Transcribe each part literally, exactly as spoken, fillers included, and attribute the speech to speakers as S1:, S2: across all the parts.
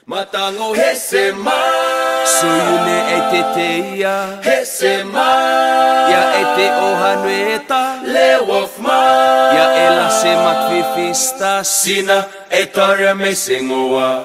S1: Matango hesema
S2: Suyune eteteia
S1: hesema
S2: Ya ete ohanueta
S1: le wofma
S2: Ya ela se makfifista
S1: Sina etore mesengoa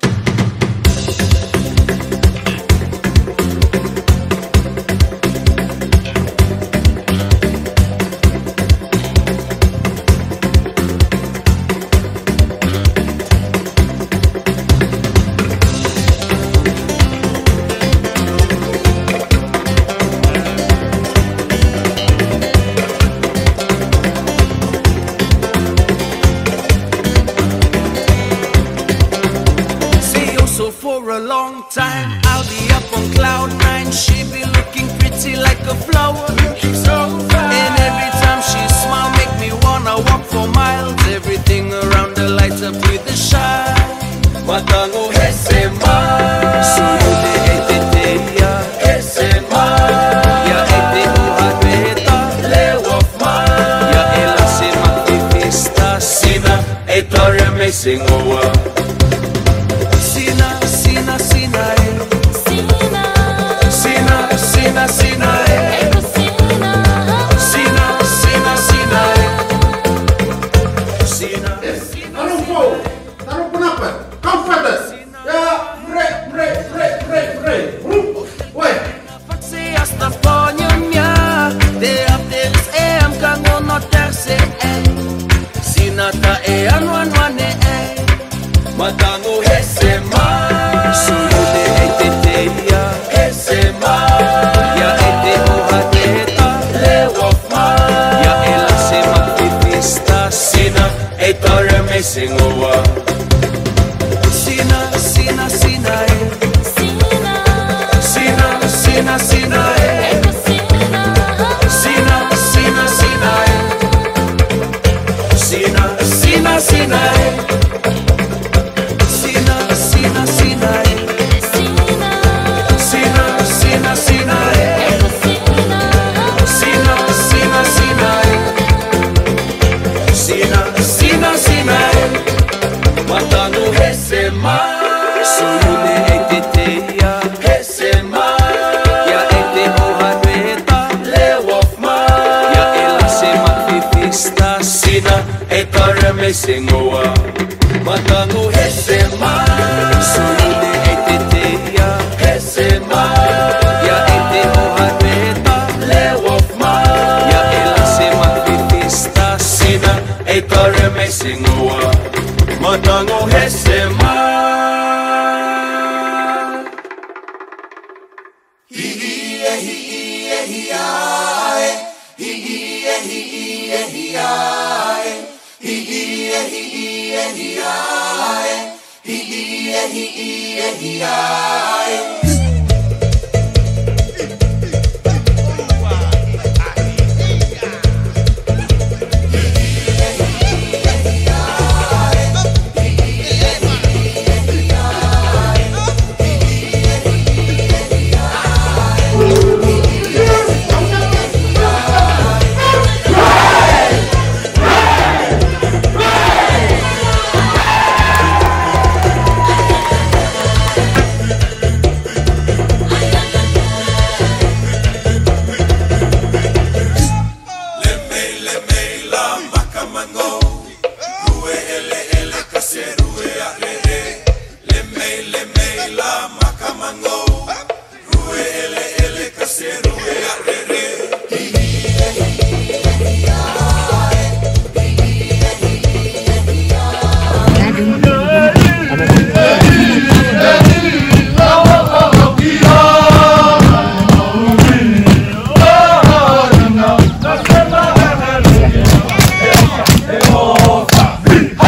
S2: For a long time, I'll be up on cloud nine. She be looking pretty like a flower, looking so fine. And every time she smile, make me wanna walk for miles. Everything around her lights up with a shine.
S1: Matango hesema
S2: Suyune eteteia
S1: hesema
S2: Ya ete ohanueta
S1: le wofma
S2: Ya ela se makfifista
S1: Sina etore mesengoa
S2: Sina, Sina, Sina, eh.
S3: Sina,
S1: Sina, Sina, Sina, eh.
S3: Eko Sina,
S1: Sina, Sina, Sina, eh. Sina.
S4: Taruh po, taruh kenapa? Comforters. Ya, bre, bre, bre, bre, bre. Woi.
S2: Se hasta ponha de apteles e am kango no terse e Sinata e anwanwane e
S1: Matango hesema
S2: Suyune eteteia
S1: hesema
S2: Ya ete ohanueta
S1: le wofma
S2: Ya ela se makfifista
S1: Sina etore mesengoa
S2: Sina, Sina, Sina, eh.
S3: Sina,
S1: Sina, Sina, Sina, eh.
S3: Eko Sina,
S1: Sina, Sina, Sina, eh. Sina, Sina, Sina, eh.
S2: Sina, Sina, Sina, eh.
S3: Sina,
S1: Sina, Sina, Sina, eh.
S3: Eko Sina,
S1: Sina, Sina, Sina, eh. Sina, Sina, Sina, eh. Matango hesema
S2: Suyune eteteia
S1: hesema
S2: Ya ete ohanueta
S1: le wofma
S2: Ya ela se makfifista
S1: Sina etore mesengoa Matango hesema
S2: Suyune eteteia
S1: hesema
S2: Ya ete ohanueta
S1: le wofma
S2: Ya ela se makfifista
S1: Sina etore mesengoa Matango hesema Hi-hi-eh, hi-hi-eh, hi-hi-eh. Hi-hi-eh, hi-hi-eh, hi-hi-eh. Hi-hi-eh, hi-hi-eh, hi-hi-eh. Hi-hi-eh, hi-hi-eh, hi-hi-eh.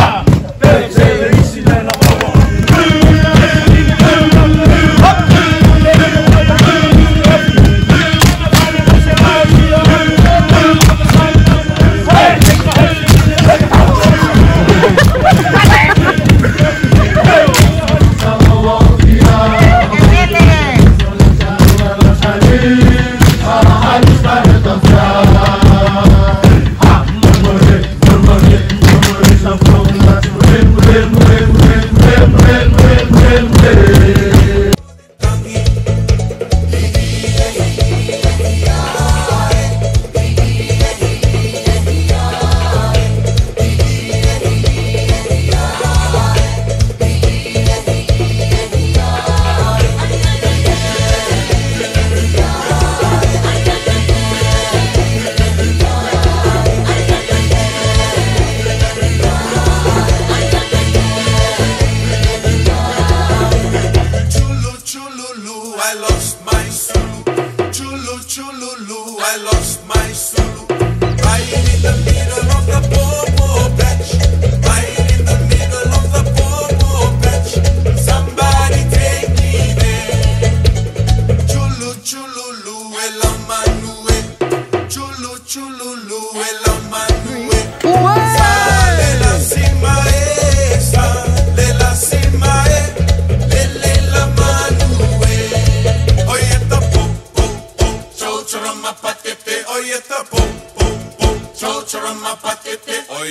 S4: Up.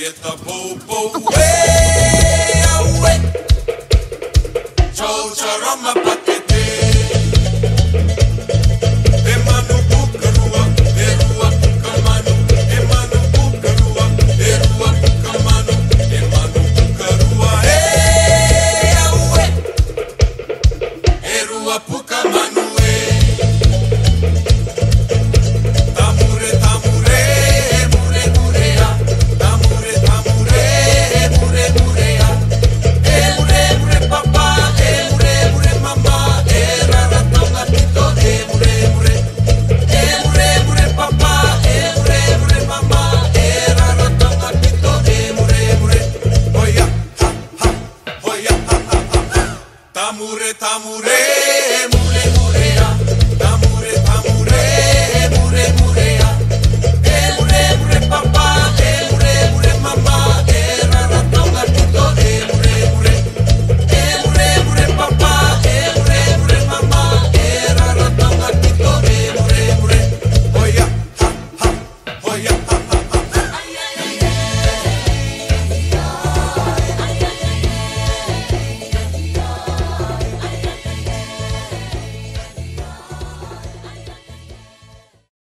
S1: eta popo way away. Chau charama pakete. Emanu bukarua, erua bukamanu. Emanu bukarua, erua bukamanu. Emanu bukarua, hey away. Erua bukamanu. Tamure, tamure, mure, mure.